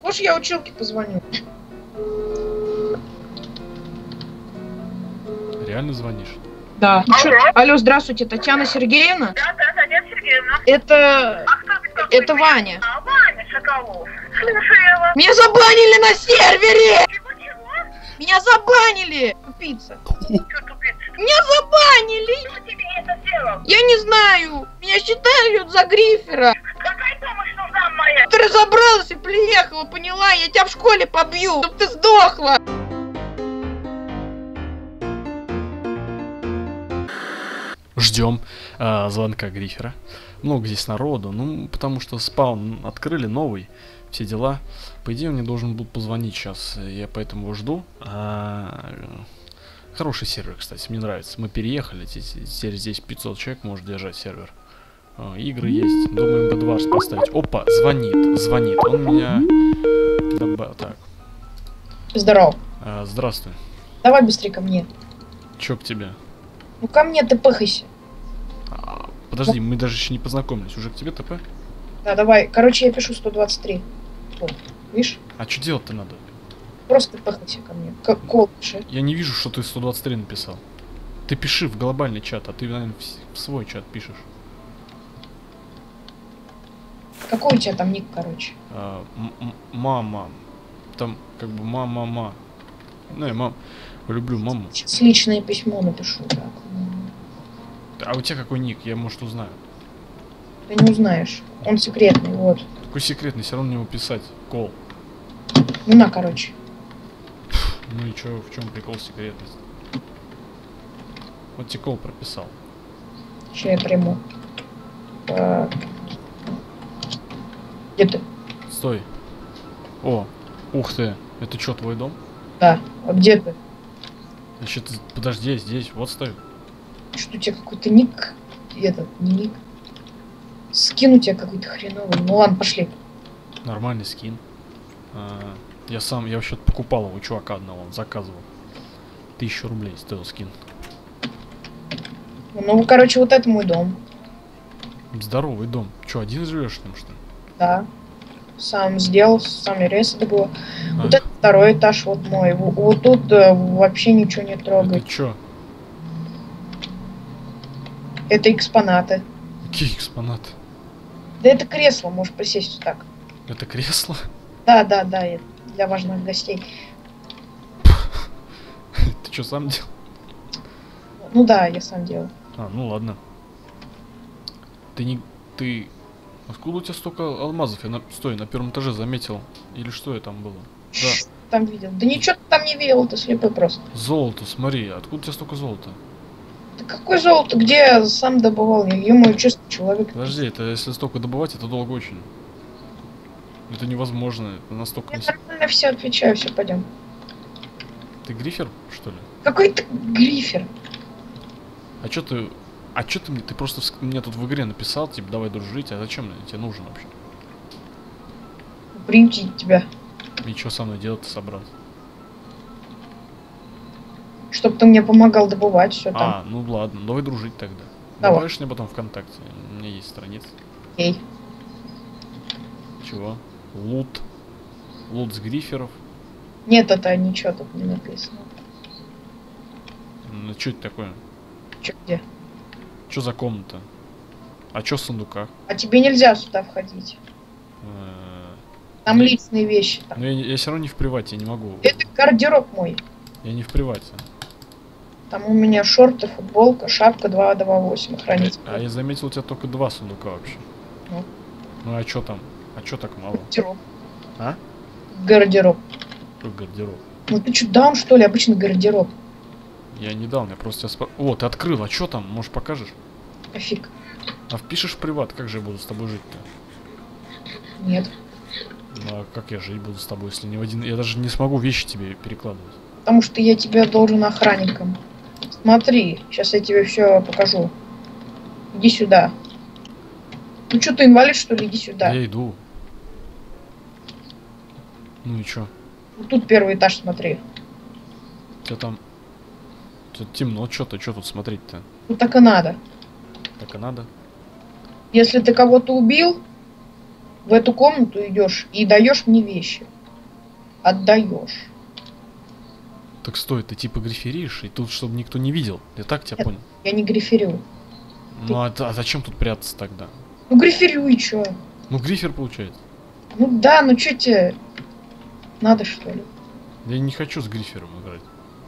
Может, я училке позвоню? Реально звонишь? Да. Алло, здравствуйте, Татьяна Сергеевна? Да, Татьяна Сергеевна. Это Ваня. Ваня Соколов. Слушаю вас. Меня забанили на сервере! Чего? Меня забанили! Тупица. Что тупица? Меня забанили! Кто тебе это сделал? Я не знаю! Меня считают за грифера! Какая помощь нужна моя? Ты разобралась и приехала, поняла? Я тебя в школе побью, чтоб ты сдохла! Ждем звонка грифера. Много здесь народу, ну, потому что спаун открыли новый, все дела. По идее, он мне должен был позвонить сейчас, я поэтому его жду. Хороший сервер, кстати, мне нравится. Мы переехали, теперь здесь 500 человек может держать сервер. Игры есть, думаем B2 поставить. Опа, звонит. Он меня добавил. Так. Здорово. Здравствуй. Давай быстрее ко мне. Чё к тебе? Ну ко мне ты пыхайся. Подожди, мы даже еще не познакомились. Уже к тебе ТП? Да, давай. Короче, я пишу 123. Вот. Видишь? А что делать-то надо? Просто пыхайся ко мне. Как кол пиши. Я не вижу, что ты 123 написал. Ты пиши в глобальный чат, а ты, наверное, в свой чат пишешь. Какой у тебя там ник, короче? Мама. Там как бы мама. Ну, я люблю маму. Сейчас личное письмо напишу. Так. А у тебя какой ник? Я, может, узнаю. Ты не узнаешь. Он секретный, вот. Такой секретный, все равно не писать. Кол. Ну на, короче. Ну и чё, в чем прикол секретности? Вот тебе кол прописал. Сейчас я приму. Где ты? Стой. О, ух ты. Это что, твой дом? Да. А где ты? Значит, подожди, я здесь. Вот стой. Что у тебя какой-то ник? Этот, не ник. Скин у тебя какой-то хреновый. Ну ладно, пошли. Нормальный скин. Я вообще покупал его у чувака одного, он заказывал. 1000 рублей стоил скин. Ну, короче, вот это мой дом. Здоровый дом. Че, один живешь там, что ли? Да. Сам сделал, сами рейсы добыл. Вот это второй этаж, вот мой. Вот тут вообще ничего не трогай. Это чё? Это экспонаты. Какие экспонаты? Да это кресло, можешь присесть вот так. Это кресло? Да, это для важных гостей. Ты что, сам делал? Ну да, я сам делал. Ну ладно. Ты... Откуда у тебя столько алмазов? Я на первом этаже заметил. Или что я там было? Да. Там видел. Да ничего ты там не видел, ты слепой просто. Золото, смотри. Откуда у тебя столько золота? Да какое золото? Где я сам добывал? Я мой честный человек. Подожди, это если столько добывать, это долго очень. Это невозможно. Это настолько... Я нормально все отвечаю, все, пойдем. Ты грифер, что ли? Какой ты грифер? А чё ты мне... Ты просто мне тут в игре написал, типа, давай дружить, а зачем тебе нужен вообще? Приютить тебя. И что со мной делать-то собрался? Чтоб ты мне помогал добывать все там. Ну ладно, давай дружить тогда. Давай. Добавишь мне потом ВКонтакте? У меня есть страница. Эй. Чего? Лут. Лут с гриферов. Нет, это ничего тут не написано. Ну что это такое? Че, где? Что за комната? А что в сундуках? А тебе нельзя сюда входить. Там Ну, личные вещи. Там. Ну я все равно не в привате, я не могу. Это гардероб мой. Я не в привате. Там у меня шорты, футболка, шапка 228 хранить. А я заметил, у тебя только 2 сундука вообще. Ну. Ну а что там? А что так мало? Гардероб. А? Гардероб. Что гардероб? Ну ты что, даун что ли? Обычный гардероб. Я не дал, я просто тебя О, ты открыл, а что там? Может покажешь? Офиг. А впишешь в приват, как же я буду с тобой жить-то? Нет. Ну а как я жить буду с тобой, если не в один... Я даже не смогу вещи тебе перекладывать. Потому что я тебя должен охранником. Смотри, сейчас я тебе все покажу. Иди сюда. Ну что, ты инвалид, что ли? Иди сюда. Я иду. Ну и чё? Вот тут первый этаж, смотри. У тебя там... Тут темно, что тут смотреть-то? Ну так и надо. Так и надо. Если ты кого-то убил, в эту комнату идешь и даешь мне вещи. отдаешь. Так стой, ты типа гриферишь, и тут, чтобы никто не видел. Я так тебя Нет. понял. Я не гриферю. Ну а зачем тут прятаться тогда? Ну гриферю и чё? Ну грифер получается. Ну да, ну чё тебе надо, что ли? Я не хочу с грифером играть.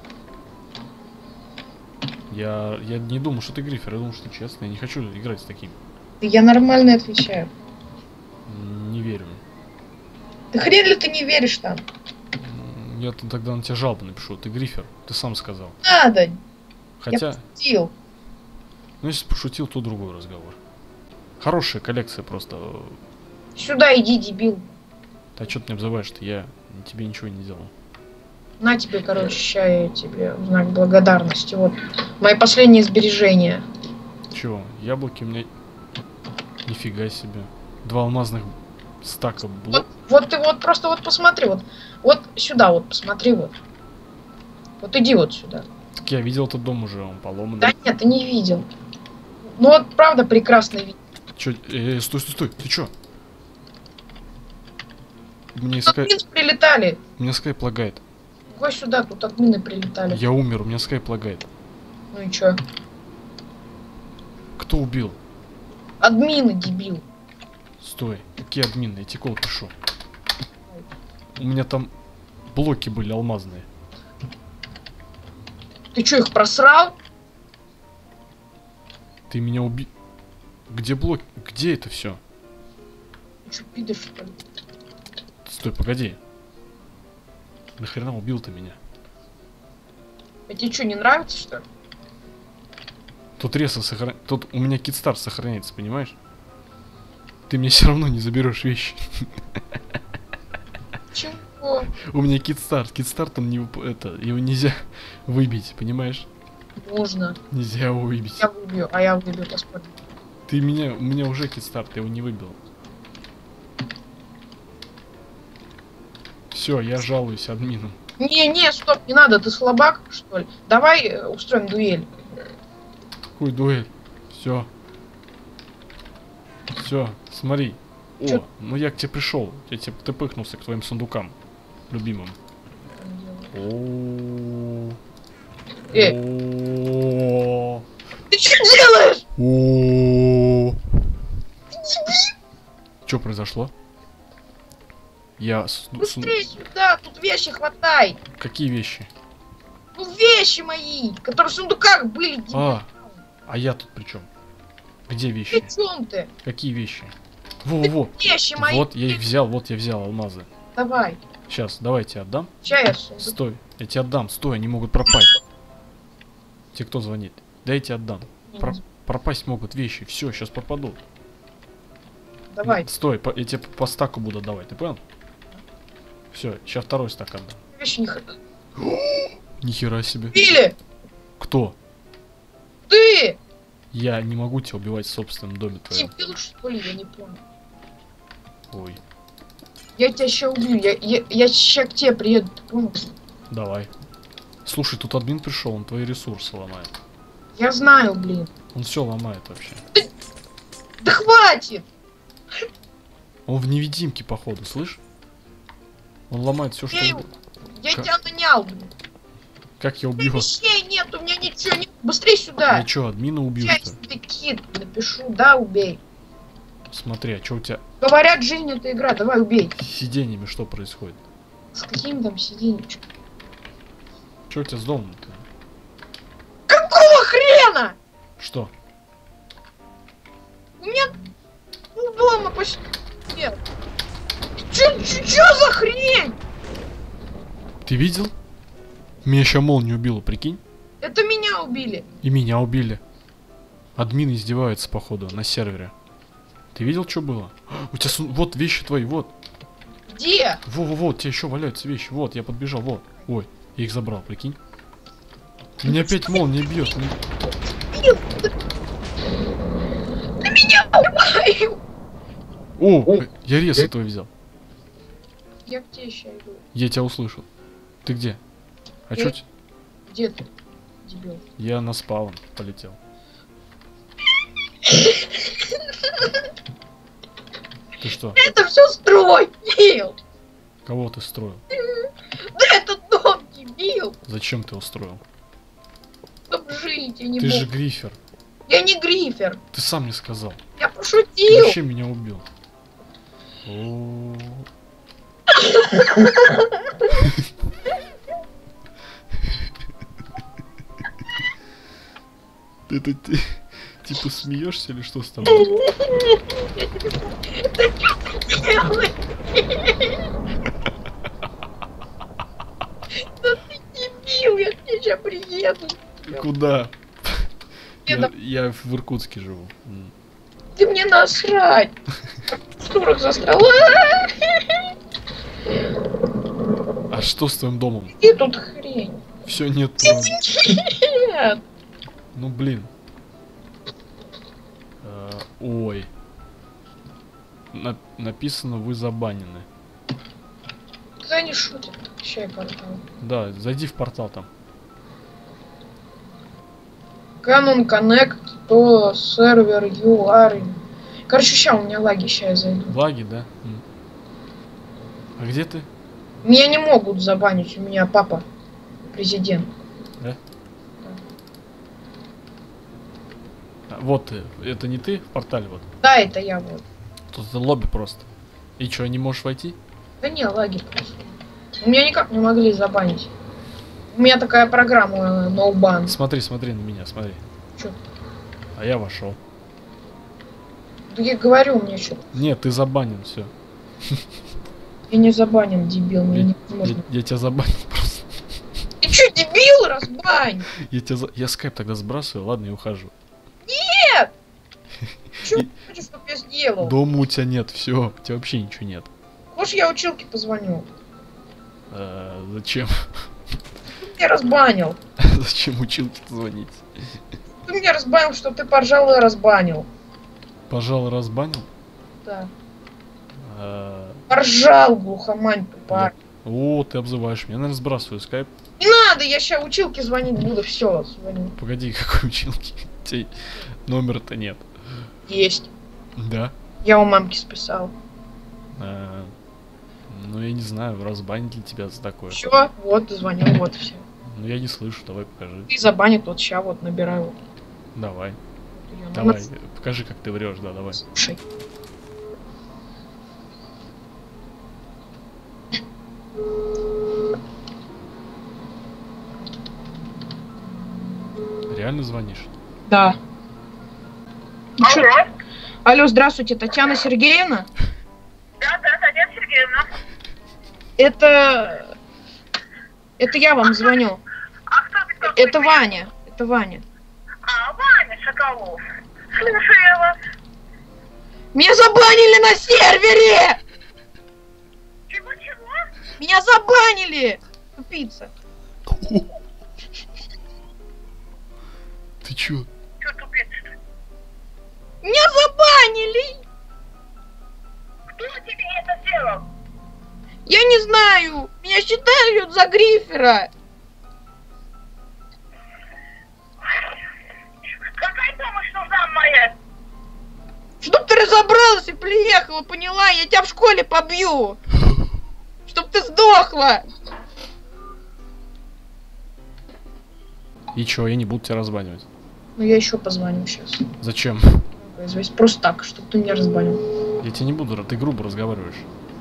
Я не думал, что ты грифер, я думал, что честно. Я не хочу играть с таким. Я нормально отвечаю. Не верю. Да хрен ли ты не веришь там? Я тогда на тебя жалобу напишу. Ты грифер, ты сам сказал. Надо. Хотя, Я пошутил. ну если пошутил, то другой разговор. Хорошая коллекция просто. Сюда иди, дебил. А что ты не обзываешь-то? Я тебе ничего не делал. На тебе, короче, ща я тебе в знак благодарности. Вот мои последние сбережения. Чего? Яблоки у меня... Нифига себе. 2 алмазных стака блок. Вот ты вот просто вот посмотри, вот сюда вот посмотри вот. Вот иди вот сюда. Так я видел этот дом уже, он поломанный. Да нет, ты не видел. Ну вот правда прекрасно видел. Чё? Стой, ты чё? Мне Тут скайп... админы прилетали. У меня скайп лагает. Го сюда, тут админы прилетали. Я умер, у меня скайп лагает. Ну и чё? Кто убил? Админы, дебил. Стой, какие админы? Я тебе кол пишу. У меня там блоки были алмазные. Ты чё, их просрал? Ты меня убил. Где блок? Где это все? Ты чё, пидор, что ли? Стой, погоди. Нахрена убил ты меня? А тебе что, не нравится, что ли? Тут реса сохраняется. Тут у меня китстар сохраняется, понимаешь? Ты мне все равно не заберешь вещи. Чего? У меня китстар. Китстар там не это. Его нельзя выбить, понимаешь? Можно. Нельзя его выбить. Я выбью, а я выбью, посмотри. Ты меня. У меня уже китстар, ты его не выбил. Все, я жалуюсь админам. Не, стоп, не надо, ты слабак, что ли? Давай устроим дуэль. Какую дуэль? Все. Все, смотри. Чё? О, ну я к тебе пришел. Ты пыхнулся к твоим сундукам. Любимым. О. О. Ты что делаешь? О. Что произошло? Я... Быстрее сюда, тут вещи хватай. Какие вещи? Ну вещи мои, которые в сундуках были. А я тут при чем? Где При вещи? чем ты? Какие вещи? Во-во-во. Вещи мои. Вот я их взял, вот я взял алмазы. Давай. Сейчас, давай я тебе отдам. Сейчас я сундук. Стой, я тебе отдам, стой, они могут пропасть. Тебе кто звонит? Да я тебе отдам. Пропасть могут вещи, все, сейчас пропадут. Давай. Стой, я тебе по стаку буду давать, ты понял? Все, сейчас второй стак отдам. Вещи не хватай. Нихера себе. Или Кто? ты! Я не могу тебя убивать в собственном доме твоем. Дебил, что ли, я не понял. Ой, Я тебя сейчас убью, я сейчас к тебе приеду, ты понял? давай. Слушай, тут админ пришел, он твои ресурсы ломает. Я знаю, блин. Он все ломает вообще. Да хватит! Он в невидимке, походу, слышь? Он ломает все, что... Я Как? тебя нанял, блин. Как я убью? Вещей нет, у меня ничего нет. Быстрее сюда. Я что, админа убью, Я что ли? тебе кит напишу, да, убей. Смотри, а что у тебя Говорят, жизнь это игра, давай убей. с сиденьями что происходит? С какими там сиденьями? Что у тебя с домом-то? Какого хрена? Что? У меня дома почти нет. Чё за хрень? Ты видел? Меня ща молния убила, прикинь? Это меня убили. И меня убили. Админы издеваются, походу, на сервере. Ты видел, что было? У тебя вот вещи твои, вот. Где? Во-во-во, у тебя еще валяются вещи. Вот, я подбежал, вот. Ой, я их забрал, прикинь. Меня опять молния бьет. Ты меня убиваю. О, я резко твой взял. Я к тебе сейчас иду. Я тебя услышал. Ты где? А Я- чё? Где ты, дебил? Я на спаун полетел. Ты что? Это все строй, Нил. Кого ты строил? Да этот дом дебил! Зачем ты устроил? Чтоб жить, я не Ты могу. же Грифер. Я не Грифер. Ты сам мне сказал. Я Ты пошутил. вообще меня убил. О. Это ты типа смеешься или что с тобой? Да что ты делаешь? Да ты дебил, я к тебе сейчас приеду. Куда? Деда. Я в Иркутске живу. Ты мне насрать. В турах застрял. А что с твоим домом? И тут хрень. Все нет. Нет. Ну блин. Ой. Написано, вы забанены. Да они шутят. Чай портал. Да, зайди в портал там. Canon Connect, то сервер UR. Короче, ща у меня лаги, ща я зайду. Лаги, да? А где ты? Меня не могут забанить, у меня папа президент. Да? А, вот ты. Это не ты в портале вот? Да, это я вот. Тут это лобби просто. И что, не можешь войти? Да не, лаги просто. Меня никак не могли забанить. У меня такая программа no ban. Смотри, смотри на меня, смотри. Чё? А я вошел. Да я говорю, мне что. Нет, ты забанен, все. Я не забанен, дебил, мне невозможно. Я тебя забанил просто. Ты чё, дебил, разбань? Я скайп тогда сбрасываю, ладно, и ухожу. Нет! Чё ты хочешь, чтоб я сделал? Дома у тебя нет, все, у тебя вообще ничего нет. Хочешь, я училке позвоню? Зачем? Ты меня разбанил. Зачем училке звонить? Ты меня разбанил, что ты поржал и разбанил. Пожалуй, разбанил? Да. Поржал, глухомань тупая. О, ты обзываешь меня. Я, наверное, сбрасываю скайп. Не надо, я сейчас училке звонить буду, все, звоню. Погоди, какой училки? У тебя номера-то нет. Есть. Да? Я у мамки списал. Ну, я не знаю, разбанить ли тебя за такое. Все, вот, звоню, вот все. Ну, я не слышу, давай покажи. Ты забанит, вот сейчас вот набираю. Давай, Её давай, номер. покажи, как ты врешь, да, давай. Слушай. Реально звонишь? Да. Ну чё- Алло? Алло, здравствуйте, Татьяна Сергеевна? Да, Татьяна Сергеевна. Это я вам звоню. А кто ты такой? Это Ваня. Это Ваня. А, Ваня Соколов. Слушаю я вас. Меня забанили на сервере! Чего-чего? Меня забанили! Тупица. Ты чё? Чё тупица-то? Меня забанили! Кто тебе это сделал? Я не знаю. Меня считают за Грифера. Какая помощь нужна моя? Чтоб ты разобралась и приехала, поняла? Я тебя в школе побью. Чтоб ты сдохла. И чё, я не буду тебя разбанивать. Ну я еще позвоню сейчас. Зачем? Просто так, чтобы ты меня разбанил. Я тебе не буду, ты грубо разговариваешь.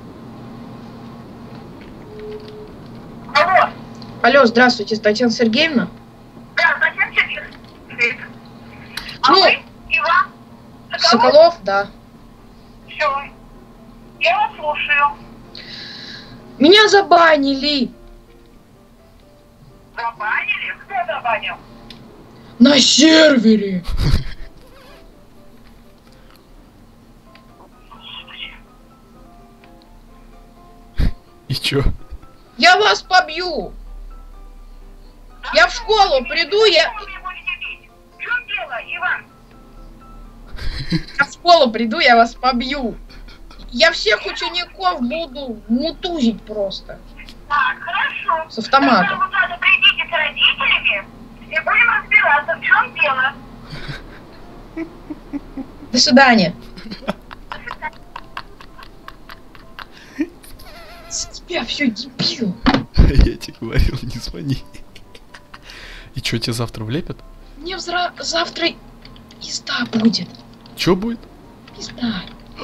Алло? Алло, здравствуйте, Татьяна Сергеевна? Да, Татьяна Сергеевна. А Ну? вы? Иван? Соколов, да. Все. Я вас слушаю. Меня забанили. Забанили? Кто забанил? На сервере. И чё? Я вас побью. Я в школу приду, я В чем дело, Иван? в школу приду, я вас побью. Я всех учеников буду мутузить просто. Так, хорошо. С автоматом. Тогда вы надо придите с родителями и будем разбираться, в чем дело. До свидания. Я все дебил. Я тебе говорил, не звони. И что, тебе завтра влепят? Мне завтра пизда будет. Чё будет? Пизда.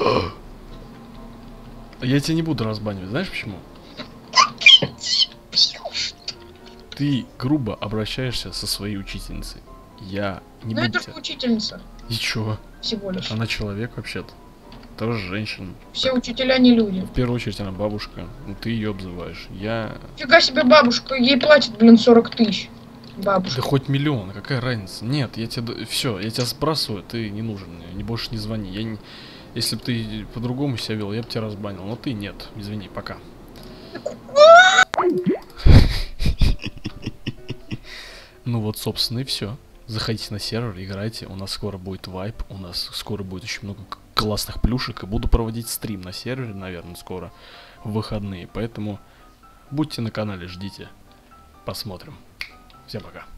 Я тебя не буду разбанивать, знаешь почему? Ты грубо обращаешься со своей учительницей. Я не Ну буду это же тебя... учительница. И чё? Всего лишь. Она человек вообще-то. Тоже женщина. Все учителя не люди. В первую очередь она бабушка. Ну, ты ее обзываешь. Я... Фига себе бабушка, ей платят, блин, 40 тысяч. Да Бабушка. хоть миллион, какая разница? Нет, я тебя... Все, я тебя сбрасываю, ты не нужен мне. Не больше не звони. Я не... Если бы ты по-другому себя вел, я бы тебя разбанил. Но ты нет. Извини, пока. Ну вот, собственно, и все. Заходите на сервер, играйте. У нас скоро будет вайп. У нас скоро будет очень много классных плюшек. И буду проводить стрим на сервере, наверное, скоро. В выходные. Поэтому будьте на канале, ждите. Посмотрим. Всем пока.